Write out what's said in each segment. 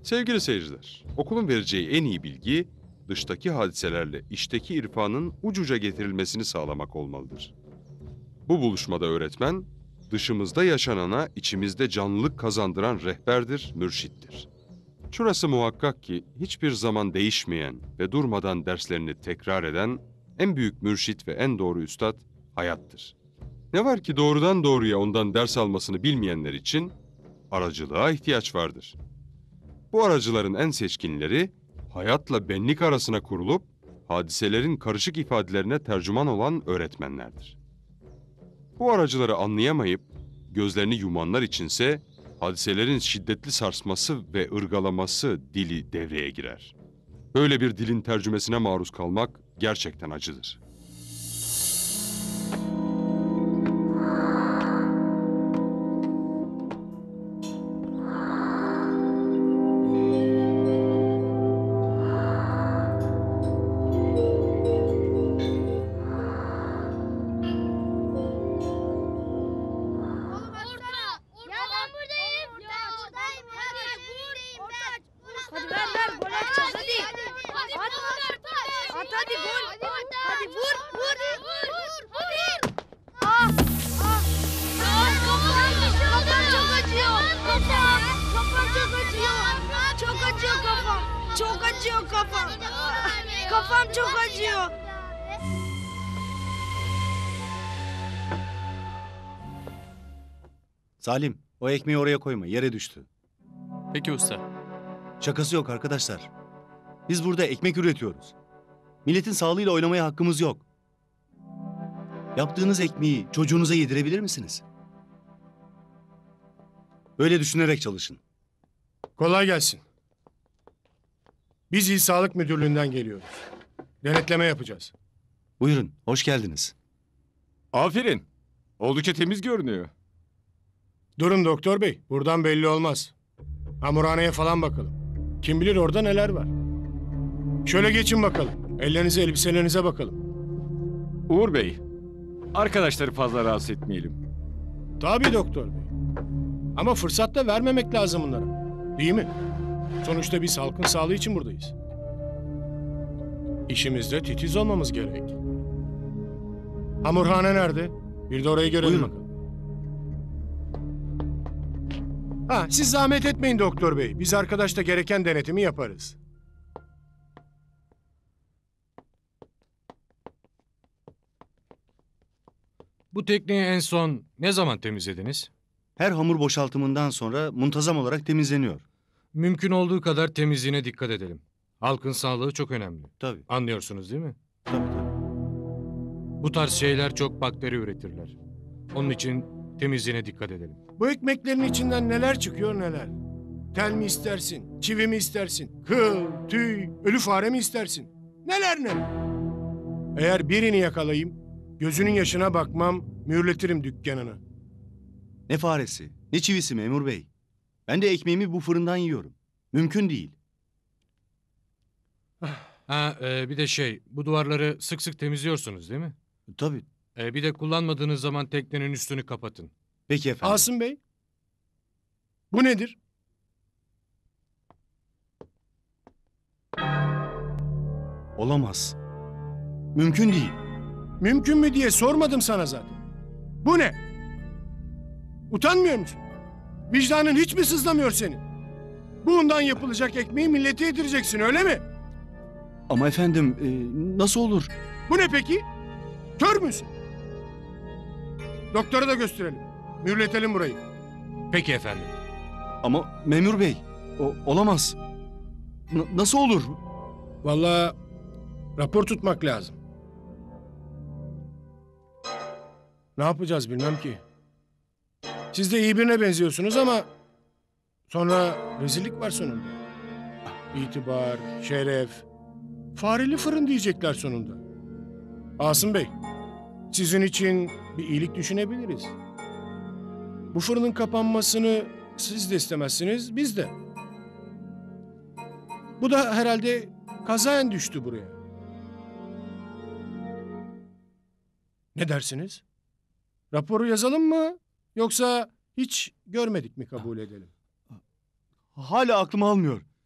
Sevgili seyirciler, okulun vereceği en iyi bilgi, dıştaki hadiselerle içteki irfanın ucuca getirilmesini sağlamak olmalıdır. Bu buluşmada öğretmen, dışımızda yaşanana içimizde canlılık kazandıran rehberdir, mürşittir. Şurası muhakkak ki hiçbir zaman değişmeyen ve durmadan derslerini tekrar eden en büyük mürşit ve en doğru üstad hayattır. Ne var ki doğrudan doğruya ondan ders almasını bilmeyenler için aracılığa ihtiyaç vardır. Bu aracıların en seçkinleri hayatla benlik arasına kurulup hadiselerin karışık ifadelerine tercüman olan öğretmenlerdir. Bu aracıları anlayamayıp gözlerini yumanlar içinse hadiselerin şiddetli sarsması ve ırgalaması dili devreye girer. Böyle bir dilin tercümesine maruz kalmak gerçekten acıdır. Hadi ver gol atacağız hadi. At hadi gol. Hadi vur. Hadi. Kafam çok acıyor. Kafam çok acıyor. Çok acıyor kafam. Çok acıyor kafam. Kafam çok acıyor. Salim, o ekmeği oraya koyma, yere düştü. Peki usta. Şakası yok arkadaşlar. Biz burada ekmek üretiyoruz. Milletin sağlığıyla oynamaya hakkımız yok. Yaptığınız ekmeği çocuğunuza yedirebilir misiniz? Böyle düşünerek çalışın. Kolay gelsin. Biz İl Sağlık Müdürlüğü'nden geliyoruz. Denetleme yapacağız. Buyurun, hoş geldiniz. Aferin. Oldukça temiz görünüyor. Durun doktor bey, buradan belli olmaz. Hamurhaneye falan bakalım. Kim bilir orada neler var. Şöyle geçin bakalım. Ellerinize, elbiselerinize bakalım. Uğur Bey, arkadaşları fazla rahatsız etmeyelim. Tabii doktor bey. Ama fırsat da vermemek lazım bunlara. Değil mi? Sonuçta biz halkın sağlığı için buradayız. İşimizde titiz olmamız gerek. Hamurhane nerede? Bir de orayı görelim Buyurun. bakalım. Siz zahmet etmeyin doktor bey. Biz arkadaşla gereken denetimi yaparız. Bu tekneyi en son ne zaman temizlediniz? Her hamur boşaltımından sonra muntazam olarak temizleniyor. Mümkün olduğu kadar temizliğine dikkat edelim. Halkın sağlığı çok önemli. Tabii, Anlıyorsunuz değil mi? tabii. Bu tarz şeyler çok bakteri üretirler. Onun için temizliğine dikkat edelim. Bu ekmeklerin içinden neler çıkıyor neler. Tel mi istersin, çivi mi istersin, kıl, tüy, ölü fare mi istersin? Neler neler. Eğer birini yakalayayım, gözünün yaşına bakmam, mühürletirim dükkanını. Ne faresi, ne çivisi memur bey. Ben de ekmeğimi bu fırından yiyorum. Mümkün değil. Bir de bu duvarları sık sık temizliyorsunuz değil mi? Tabii. Bir de kullanmadığınız zaman teknenin üstünü kapatın. Peki efendim. Asım Bey, bu nedir? Olamaz. Mümkün değil. Mümkün mü diye sormadım sana zaten. Bu ne? Utanmıyor musun? Vicdanın hiç mi sızlamıyor senin? Bundan yapılacak ekmeği millete yedireceksin öyle mi? Ama efendim, nasıl olur? Bu ne peki? Kör müsün? Doktora da gösterelim. Mühürletelim burayı. Peki efendim. Ama memur bey, olamaz. Nasıl olur? Vallahi rapor tutmak lazım. Ne yapacağız bilmem ki. Siz de iyi birine benziyorsunuz ama sonra rezillik var sonunda. İtibar, şeref, fareli fırın diyecekler sonunda. Asım Bey, sizin için bir iyilik düşünebiliriz. Bu fırının kapanmasını siz de istemezsiniz, biz de. Bu da herhalde kazayen düştü buraya. Ne dersiniz? Raporu yazalım mı? Yoksa hiç görmedik mi kabul edelim? Hala aklım almıyor.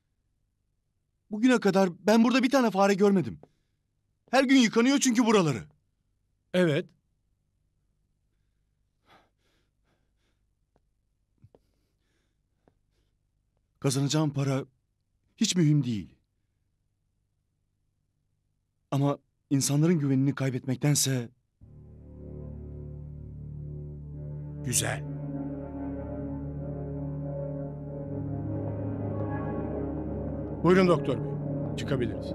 Bugüne kadar ben burada bir tane fare görmedim. Her gün yıkanıyor çünkü buraları. Evet. Kazanacağım para hiç mühim değil. Ama insanların güvenini kaybetmektense Güzel. Buyurun doktor bey. Çıkabiliriz.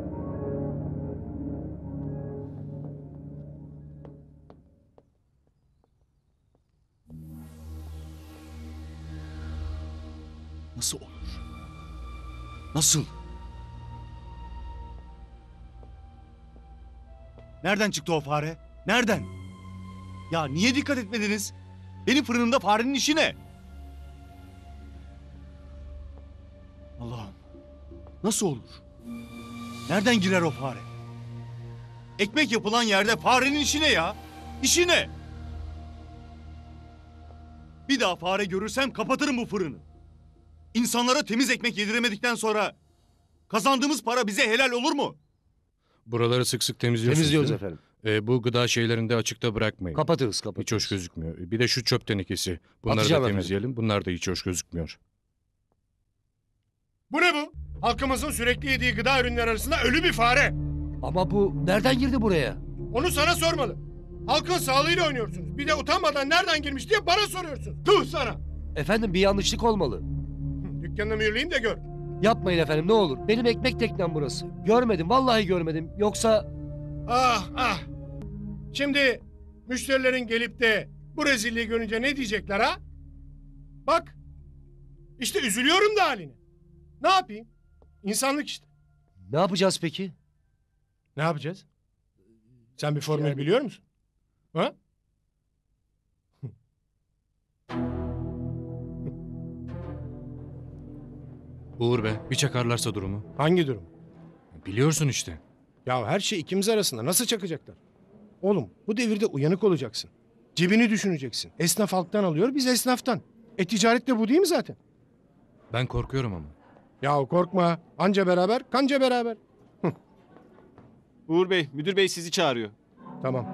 nasıl olur? Nasıl? Nereden çıktı o fare? Nereden? Ya niye dikkat etmediniz? Benim fırınımda farenin işi ne? Allah'ım. Nasıl olur? Nereden girer o fare? Ekmek yapılan yerde farenin işi ne ya? İşi ne? Bir daha fare görürsem kapatırım bu fırını. İnsanlara temiz ekmek yediremedikten sonra kazandığımız para bize helal olur mu? Buraları sık sık temizliyorsunuz Temizliyoruz değil mi? efendim. Bu gıda şeylerini de açıkta bırakmayın. Kapatırız Hiç kapatırız. hoş gözükmüyor. Bir de şu çöp tenekesi. Bunları Atacağım da efendim. temizleyelim. Bunlar da hiç hoş gözükmüyor. Bu ne bu? Halkımızın sürekli yediği gıda ürünleri arasında ölü bir fare. Ama bu nereden girdi buraya? Onu sana sormalı. Halkın sağlığıyla oynuyorsunuz. Bir de utanmadan nereden girmiş diye bana soruyorsun. Tüh sana. Efendim bir yanlışlık olmalı. Dükkanını mühürleyeyim de gör. Yapmayın efendim ne olur. Benim ekmek teknem burası. Görmedim vallahi görmedim. Yoksa Ah ah. Şimdi müşterilerin gelip de bu rezilliği görünce ne diyecekler ha? Bak. İşte üzülüyorum da haline. Ne yapayım? İnsanlık işte. ne yapacağız peki? Ne yapacağız? Sen bir formül Yani- biliyor musun? Ha? Uğur be, bir çakarlarsa durumu. Hangi durum? Biliyorsun işte. Ya her şey ikimiz arasında. Nasıl çakacaklar? Oğlum bu devirde uyanık olacaksın. Cebini düşüneceksin. Esnaf halktan alıyor, biz esnaftan. Ticaret de bu değil mi zaten? Ben korkuyorum ama. Ya korkma. Anca beraber, kanca beraber. Uğur Bey, müdür bey sizi çağırıyor. Tamam.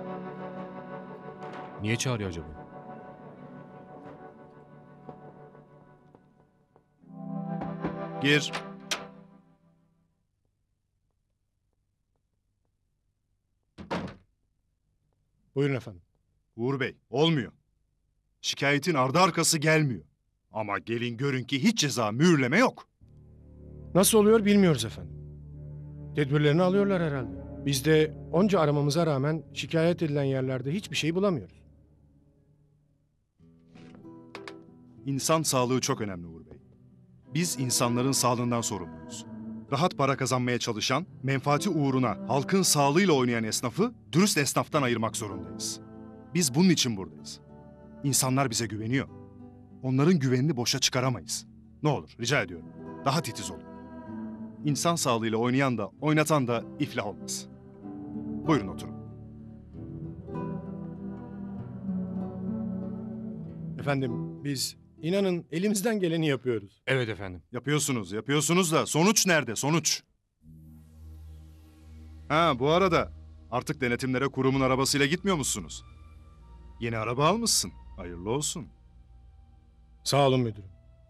Niye çağırıyor acaba? Gir. Buyurun efendim. Uğur Bey, olmuyor. Şikayetin ardı arkası gelmiyor. Ama gelin görün ki hiç ceza mühürleme yok. Nasıl oluyor bilmiyoruz efendim. Tedbirlerini alıyorlar herhalde. Biz de onca aramamıza rağmen şikayet edilen yerlerde hiçbir şey bulamıyoruz. İnsan sağlığı çok önemli Uğur Bey. Biz insanların sağlığından sorumluyuz. Rahat para kazanmaya çalışan, menfaati uğruna halkın sağlığıyla oynayan esnafı dürüst esnaftan ayırmak zorundayız. Biz bunun için buradayız. İnsanlar bize güveniyor. Onların güvenini boşa çıkaramayız. Ne olur rica ediyorum. Daha titiz olun. İnsan sağlığıyla oynayan da oynatan da iflah olmaz. Buyurun oturun. Efendim biz inanın elimizden geleni yapıyoruz. Evet efendim. Yapıyorsunuz da sonuç nerede sonuç? Ha bu arada artık denetimlere kurumun arabasıyla gitmiyor musunuz? Yeni araba almışsın. Hayırlı olsun. Sağ olun müdürüm.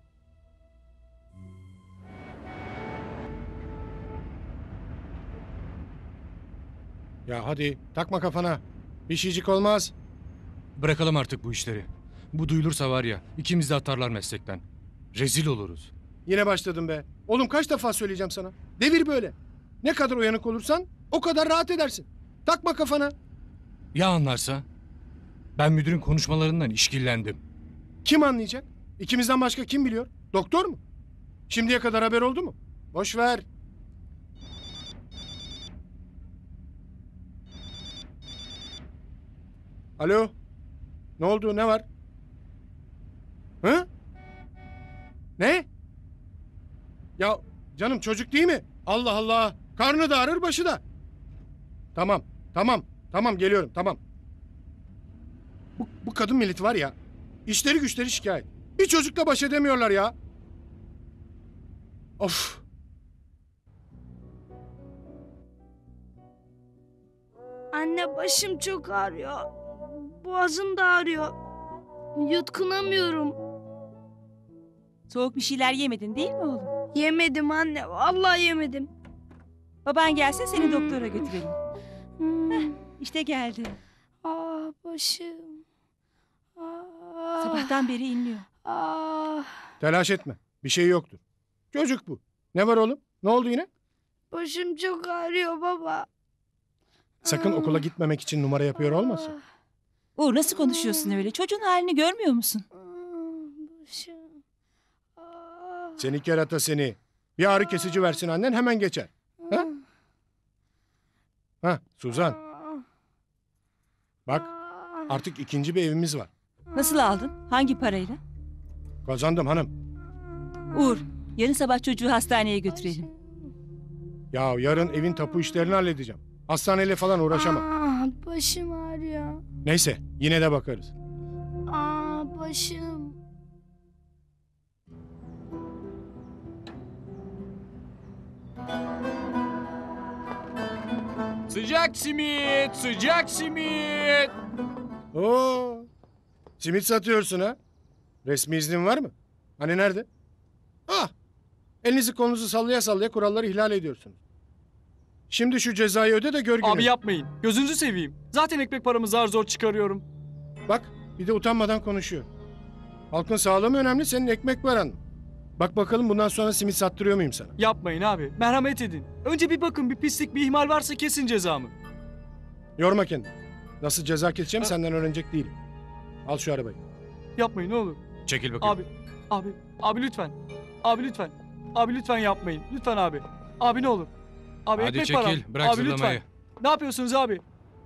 Ya hadi takma kafana. Bir şeycik olmaz. Bırakalım artık bu işleri. Bu duyulursa var ya, ikimiz de atarlar meslekten. Rezil oluruz. Yine başladım be. Oğlum kaç defa söyleyeceğim sana. Devir böyle. Ne kadar uyanık olursan o kadar rahat edersin. Takma kafana. Ya anlarsa? Ben müdürün konuşmalarından işkillendim. Kim anlayacak? İkimizden başka kim biliyor? Doktor mu? Şimdiye kadar haber oldu mu? Boş ver. Alo? Ne oldu? Ne var? Hı? Ne? Ya canım çocuk değil mi? Allah Allah. Karnı da ağrır başı da. Tamam geliyorum tamam. Bu kadın milleti var ya. İşleri güçleri şikayet. Bir çocukla baş edemiyorlar ya. Of. Başım çok ağrıyor. Boğazım da ağrıyor. Yutkunamıyorum. Soğuk bir şeyler yemedin değil mi oğlum? Yemedim anne. Vallahi yemedim. Baban gelse seni doktora götürelim. İşte geldi. Başım. Sabahtan beri inliyor. Telaş etme. Bir şey yoktur. Çocuk bu. Ne var oğlum? Ne oldu yine? Başım çok ağrıyor baba. Sakın okula gitmemek için numara yapıyor olmasın. Uğur nasıl konuşuyorsun öyle? Çocuğun halini görmüyor musun? Başım. Seni kerata seni. Bir ağrı kesici versin annen hemen geçer. Ha? Ha Suzan. Bak artık ikinci bir evimiz var. Nasıl aldın? Hangi parayla? Kazandım hanım. Uğur, yarın sabah çocuğu hastaneye götürelim. Ya yarın evin tapu işlerini halledeceğim. Hastaneyle falan uğraşamam. Başım ağrıyor. Neyse yine de bakarız. Başım. Sıcak simit, sıcak simit. Oo, simit satıyorsun ha? Resmi iznin var mı? Hani nerede? Ah, elinizi kolunuzu sallaya sallaya kuralları ihlal ediyorsunuz. Şimdi şu cezayı öde de gör gününü. Abi yapmayın. Gözünüzü seveyim. Zaten ekmek paramı zar zor çıkarıyorum. Bak bir de utanmadan konuşuyor. Halkın sağlığı mı önemli senin ekmek paran mı? Bak bakalım bundan sonra simit sattırıyor muyum sana? Yapmayın abi. Merhamet edin. Önce bir bakın, bir pislik, bir ihmal varsa kesin cezamı. Yorma kendini. Nasıl ceza keseceğim senden öğrenecek değilim. Al şu arabayı. Yapmayın ne olur. Çekil bakayım. Abi lütfen. Abi lütfen. Abi lütfen yapmayın. Lütfen abi. Abi ne olur. Abi Hadi ekmek çekil, param. bırak Abi zırlamayı. lütfen. Ne yapıyorsunuz abi?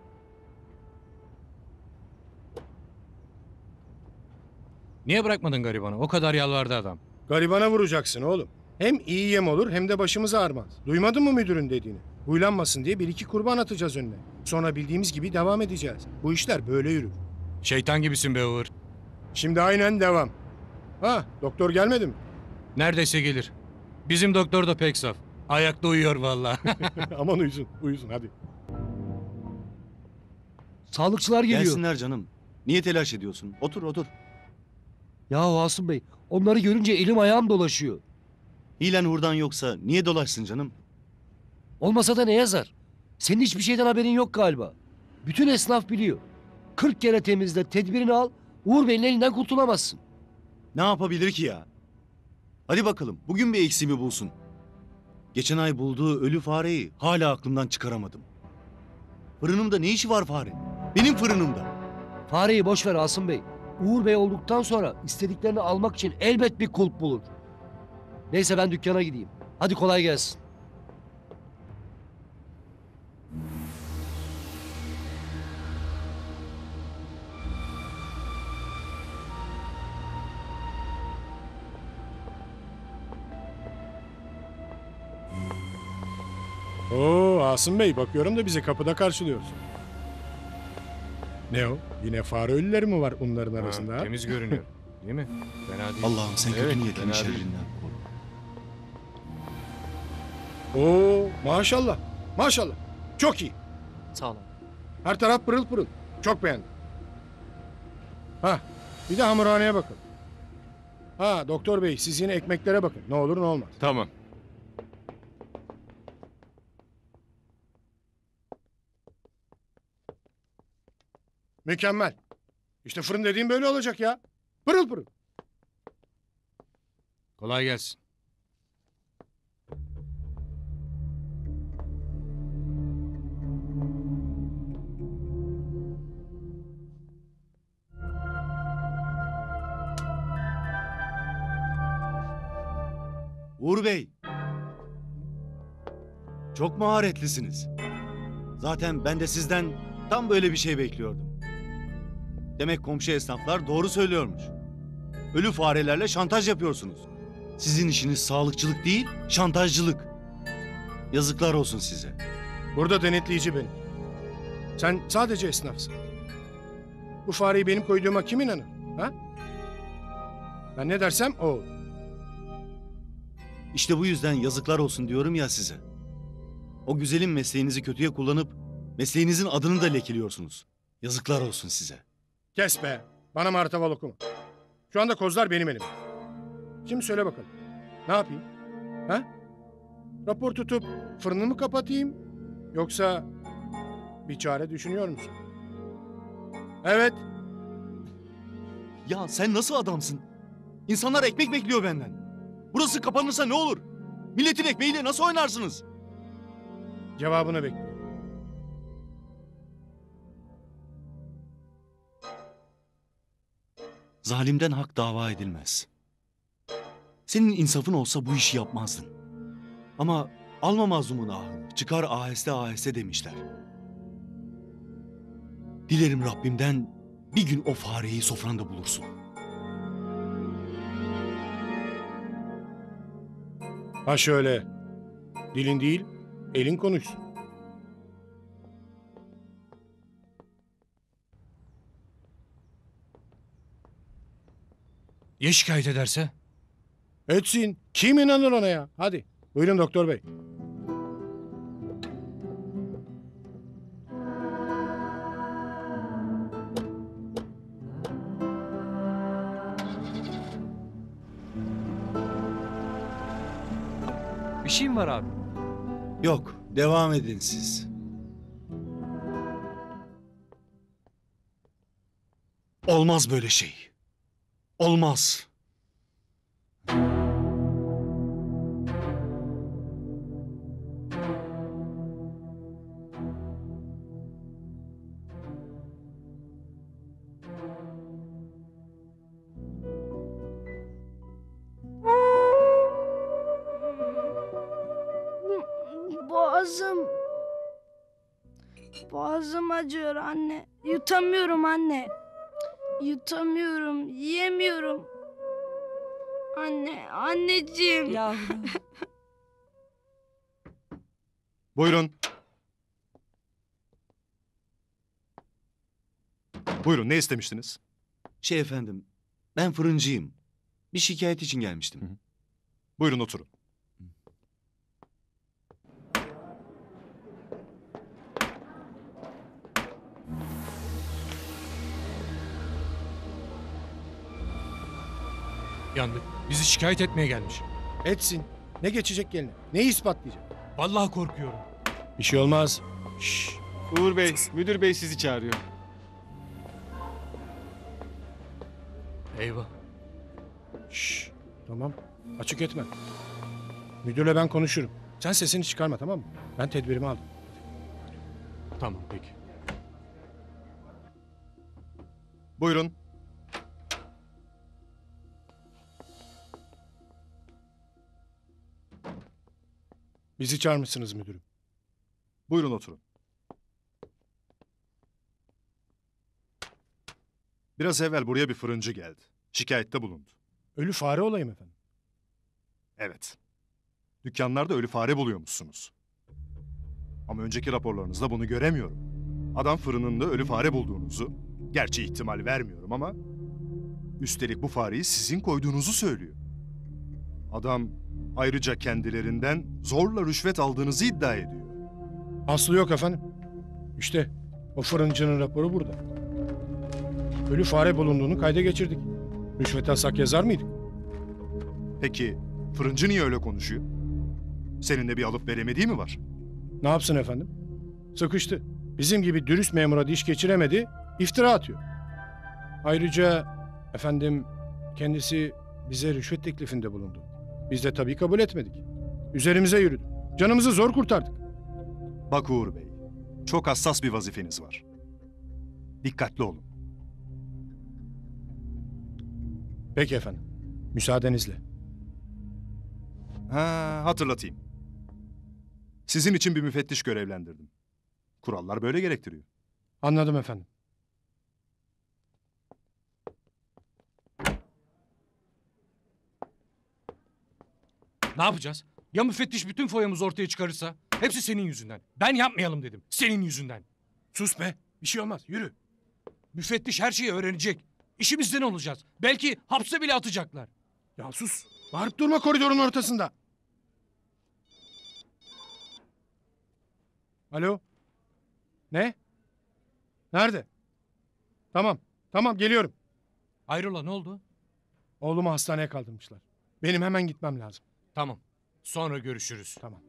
Niye bırakmadın garibanı? O kadar yalvardı adam. Garibana vuracaksın oğlum. Hem iyi yem olur hem de başımız ağrımaz. Duymadın mı müdürün dediğini? Huylanmasın diye bir iki kurban atacağız önüne. Sonra bildiğimiz gibi devam edeceğiz. Bu işler böyle yürür. Şeytan gibisin be Uğur. Şimdi aynen devam. Ha doktor gelmedi mi? Neredeyse gelir. Bizim doktor da pek saf. Ayakta uyuyor vallahi. Aman uyusun, uyusun hadi. Sağlıkçılar geliyor. Gelsinler canım. Niye telaş ediyorsun? Otur otur. Ya Asım Bey, onları görünce elim ayağım dolaşıyor. Hilen hurdan yoksa niye dolaşsın canım? Olmasa da ne yazar? Senin hiçbir şeyden haberin yok galiba. Bütün esnaf biliyor. 40 kere temizle, tedbirini al, Uğur Bey'in elinden kurtulamazsın. Ne yapabilir ki ya? Hadi bakalım bugün bir eksiğimi bulsun. Geçen ay bulduğu ölü fareyi hala aklımdan çıkaramadım. Fırınımda ne işi var fare? Benim fırınımda. Fareyi boş ver Asım Bey. Uğur Bey olduktan sonra istediklerini almak için elbet bir kulp bulur. Neyse ben dükkana gideyim. Hadi kolay gelsin. Oo Asım Bey bakıyorum da bizi kapıda karşılıyorsun. Ne o? Yine fare ölüleri mi var onların arasında? Ha, temiz görünüyor. Değil mi? Fena değil. Allah'ım sen Evet, kötü niyetlerin fena değil. şerrinden koru. Oo maşallah. Maşallah. Çok iyi. Sağ olun. Her taraf pırıl pırıl. Çok beğendim. Ha bir de hamurhaneye bakın. Ha doktor bey siz yine ekmeklere bakın. Ne olur ne olmaz. Tamam. Mükemmel. İşte fırın dediğim böyle olacak ya. Pırıl pırıl. Kolay gelsin. Uğur Bey. Çok maharetlisiniz. Zaten ben de sizden tam böyle bir şey bekliyordum. Demek komşu esnaflar doğru söylüyormuş. Ölü farelerle şantaj yapıyorsunuz. Sizin işiniz sağlıkçılık değil, şantajcılık. Yazıklar olsun size. Burada denetleyici benim. Sen sadece esnafsın. Bu fareyi benim koyduğuma kim inanır? Ha? Ben ne dersem o olur. İşte bu yüzden yazıklar olsun diyorum ya size. O güzelim mesleğinizi kötüye kullanıp Mesleğinizin adını da lekeliyorsunuz. Yazıklar olsun size. Kes be. Bana martaval okuma. Şu anda kozlar benim elimde. Şimdi söyle bakalım. Ne yapayım? Ha? Rapor tutup fırını mı kapatayım? Yoksa bir çare düşünüyor musun? Evet. Ya sen nasıl adamsın? İnsanlar ekmek bekliyor benden. Burası kapanırsa ne olur? Milletin ekmeğiyle nasıl oynarsınız? Cevabını bekliyorum. Zalimden hak dava edilmez. Senin insafın olsa bu işi yapmazdın. Ama alma mazlumun ahını, çıkar aheste aheste demişler. Dilerim Rabbimden bir gün o fareyi sofranda bulursun. Ha şöyle. Dilin değil, elin konuşsun. Ya şikayet ederse? Etsin. Kim inanır ona ya? Hadi. Buyurun doktor bey. Bir şey mi var abi? Yok, devam edin siz. Olmaz böyle şey. Olmaz. Boğazım. Boğazım acıyor anne. Yutamıyorum anne. Yutamıyorum, yiyemiyorum. Anne, anneciğim. Yavrum. Buyurun. Buyurun, ne istemiştiniz? Efendim, ben fırıncıyım. Bir şikayet için gelmiştim. Buyurun oturun. Yandık. Bizi şikayet etmeye gelmiş. Etsin. Ne geçecek geline? Neyi ispatlayacak? Vallahi korkuyorum. Bir şey olmaz. Şşş. Uğur Bey, müdür bey sizi çağırıyor. Eyvah. Şşş. Tamam. Açık etme. Müdürle ben konuşurum. Sen sesini çıkarma, tamam mı? Ben tedbirimi aldım. Tamam peki. Buyurun. Bizi çağırmışsınız müdürüm. Buyurun oturun. Biraz evvel buraya bir fırıncı geldi. Şikayette bulundu. Ölü fare olayım efendim. Evet. Dükkanlarda ölü fare buluyormuşsunuz. Ama önceki raporlarınızda bunu göremiyorum. Adam fırınında ölü fare bulduğunuzu, gerçi ihtimal vermiyorum ama... üstelik bu fareyi sizin koyduğunuzu söylüyor. Adam ayrıca kendilerinden zorla rüşvet aldığınızı iddia ediyor. Aslı yok efendim. İşte o fırıncının raporu burada. Ölü fare bulunduğunu kayda geçirdik. Rüşvet alsak yazar mıydık? Peki fırıncı niye öyle konuşuyor? Seninle bir alıp veremediği mi var? Ne yapsın efendim? Sıkıştı. Bizim gibi dürüst memura diş geçiremedi, iftira atıyor. Ayrıca efendim kendisi bize rüşvet teklifinde bulundu. Biz de tabii kabul etmedik. Üzerimize yürüdü. Canımızı zor kurtardık. Bak Uğur Bey, çok hassas bir vazifeniz var. Dikkatli olun. Peki efendim. Müsaadenizle. Hatırlatayım. Sizin için bir müfettiş görevlendirdim. Kurallar böyle gerektiriyor. Anladım efendim. Ne yapacağız? Ya müfettiş bütün foyamızı ortaya çıkarırsa? Hepsi senin yüzünden. Ben yapmayalım dedim. Senin yüzünden. Sus be. Bir şey olmaz. Yürü. Müfettiş her şeyi öğrenecek. İşimizden olacağız. Belki hapse bile atacaklar. Ya sus. Bağırıp durma koridorun ortasında. Alo. Ne? Nerede? Tamam. Tamam geliyorum. Hayrola ne oldu? Oğlumu hastaneye kaldırmışlar. Benim hemen gitmem lazım. Tamam. Sonra görüşürüz. Tamam.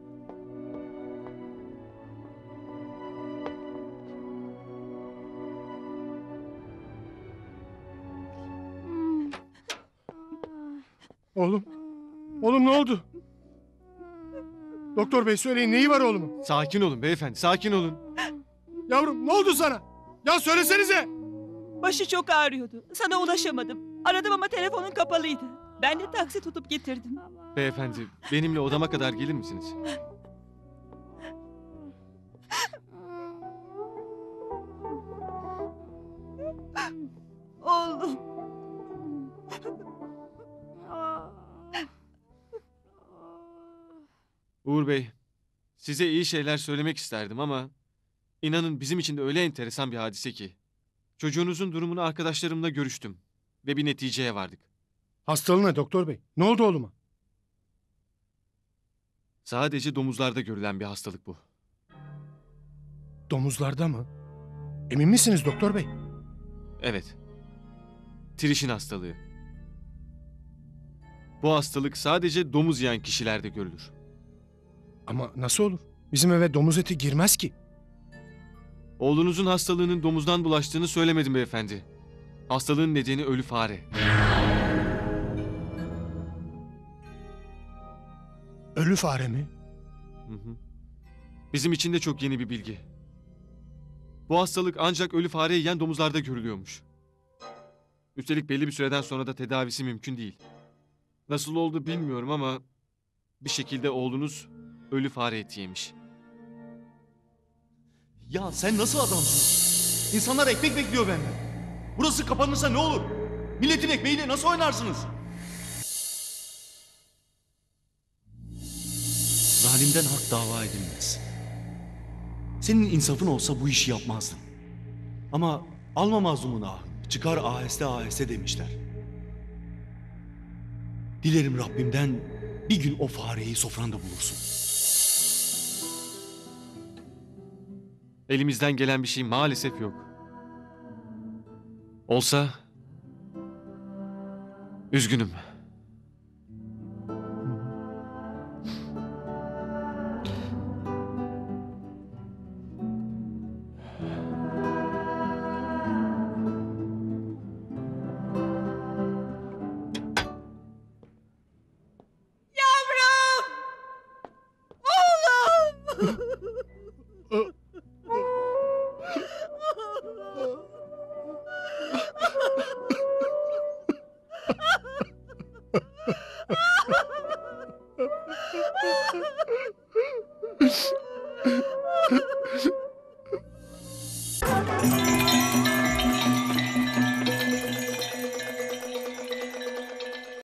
Oğlum. Oğlum ne oldu? Doktor bey söyleyin neyi var oğlumun? Sakin olun beyefendi, sakin olun. Yavrum ne oldu sana? Ya söylesenize. Başı çok ağrıyordu. Sana ulaşamadım. Aradım ama telefonun kapalıydı. Ben de taksi tutup getirdim. Beyefendi, benimle odama kadar gelir misiniz? Oğlum. Uğur Bey, size iyi şeyler söylemek isterdim ama inanın bizim için de öyle enteresan bir hadise ki. Çocuğunuzun durumunu arkadaşlarımla görüştüm ve bir neticeye vardık. Hastalığı ne doktor bey? Ne oldu oğluma? Sadece domuzlarda görülen bir hastalık bu. Domuzlarda mı? Emin misiniz doktor bey? Evet. Trişin hastalığı. Bu hastalık sadece domuz yiyen kişilerde görülür. Ama nasıl olur? Bizim eve domuz eti girmez ki. Oğlunuzun hastalığının domuzdan bulaştığını söylemedim beyefendi. Hastalığın nedeni ölü fare. Ölü fare mi? Hı hı. Bizim için de çok yeni bir bilgi. Bu hastalık ancak ölü fare yiyen domuzlarda görülüyormuş. Üstelik belli bir süreden sonra da tedavisi mümkün değil. Nasıl oldu bilmiyorum ama bir şekilde oğlunuz ölü fare eti yemiş. Ya sen nasıl adamsın? İnsanlar ekmek bekliyor benden. Burası kapanırsa ne olur? Milletin ekmeğiyle nasıl oynarsınız? Zalimden hak dava edilmez. Senin insafın olsa bu işi yapmazdın. Ama alma mazlumun ahını. Çıkar aheste aheste demişler. Dilerim Rabbimden bir gün o fareyi sofranda bulursun. Elimizden gelen bir şey maalesef yok. Olsa üzgünüm. Yavrum! Oğlum!